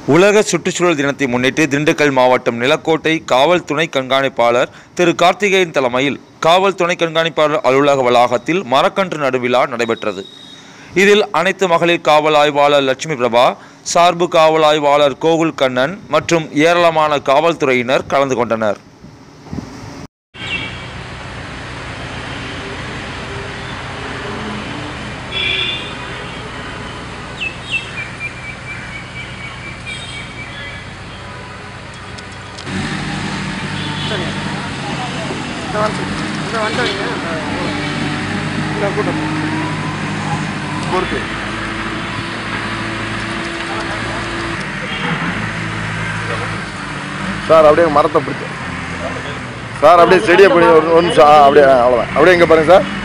உலக சுற்றுச்சூழல் தினத்தை முன்னிட்டு திண்டுக்கல் மாவட்டம் நிலக்கோட்டை காவல் துணை கண்காணிப்பாளர் திரு கார்த்திகேயன் தலைமையில் காவல் துணை கண்காணிப்பாளர் அலுவலக வளாகத்தில் மரக்கன்று நடுவிழா நடைபெற்றது. இதில் அனைத்து மகளிர் காவல் ஆய்வாளர் லட்சுமி பிரபா, சார்பு காவல் ஆய்வாளர் கோகுல் கண்ணன் மற்றும் ஏராளமான காவல்துறையினர் கலந்து கொண்டனர். சார் அப்படியே மரத்தை பிடிச்சி சார் அப்படியே செடியை பிடி ஒரு நிமிஷம் அப்படியே அவ்வளோதான். அப்படியே இங்கே பாருங்க சார்.